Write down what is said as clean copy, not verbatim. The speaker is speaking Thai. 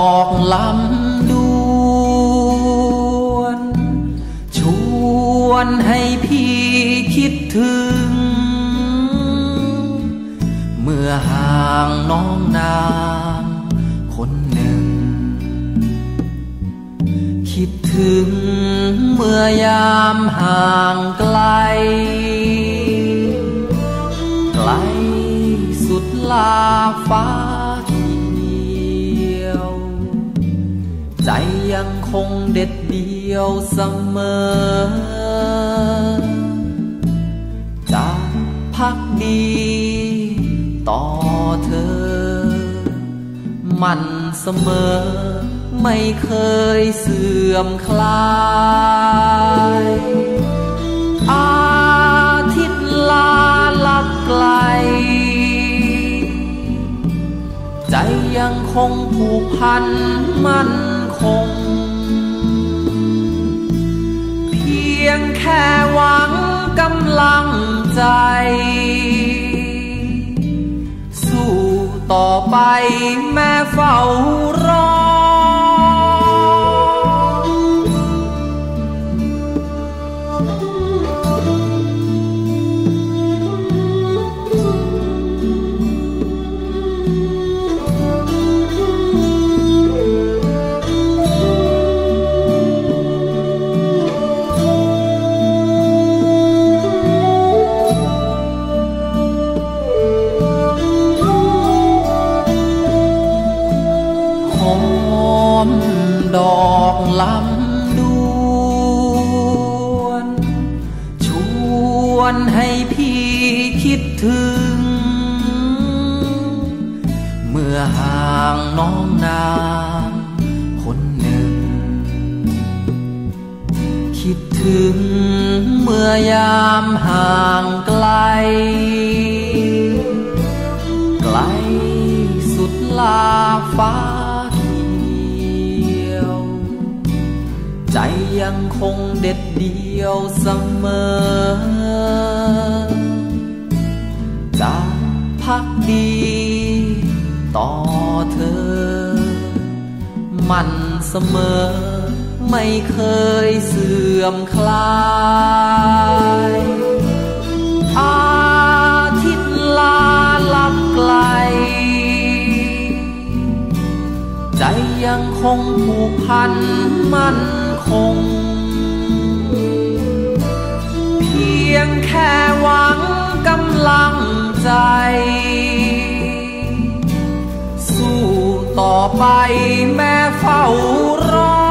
อกลำดวนชวนให้พี่คิดถึงเมื่อห่างน้องนางคนหนึ่งคิดถึงเมื่อยามห่างไกลไกลสุดลาฟ้าเขียวใจยังคงเด็ดเดี่ยวเสมอจะพักดีต่อเธอมันเสมอไม่เคยเสื่อมคลายอาทิตย์ลาลับไกลใจยังคงผูกพันมั่นคงเพียงแค่หวังกำลังใจสู้ต่อไปแม้เฝ้ารอดอกลำดวนชวนให้พี่คิดถึงเมื่อห่างน้องนางคนหนึ่งคิดถึงเมื่อยามห่างไกลไกลสุดลาฟ้าใจยังคงเด็ดเดี่ยวเสมอจะพักดีต่อเธอมันเสมอไม่เคยเสื่อมคลายอาทิตย์ลาลับไกลใจยังคงผูกพันมั่นคงเพียงแค่หวังกำลังใจสู้ต่อไปแม้เฝ้ารอ